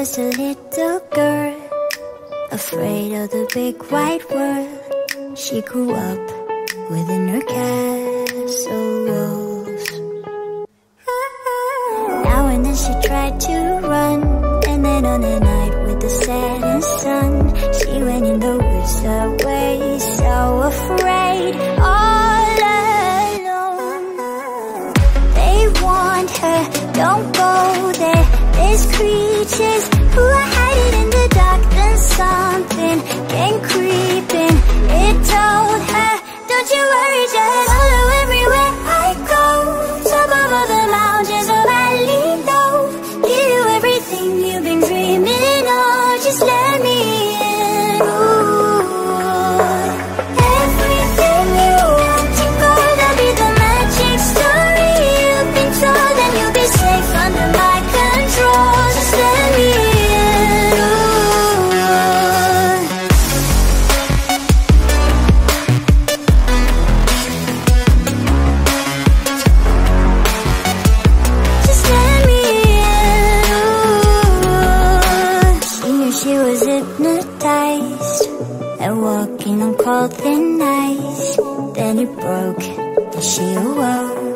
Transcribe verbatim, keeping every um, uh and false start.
was a little girl, afraid of the big white world. She grew up within her castle walls. Now and then she tried to run, and then on a night with the setting sun, she went in the woods away, so afraid, all alone. They warned her, don't go there, there's creatures who are hiding in the dark. Then something came creeping, it told her, don't you worry, just follow everywhere I go. Top of all the mountains of valley low, give you everything you've been dreaming of, just let me in. Ooh, everything you want to go, that'll be the magic story you've been told, and you'll be safe under my control, just let me in. Hypnotized and walking on cold thin ice. Then it broke and she awoke.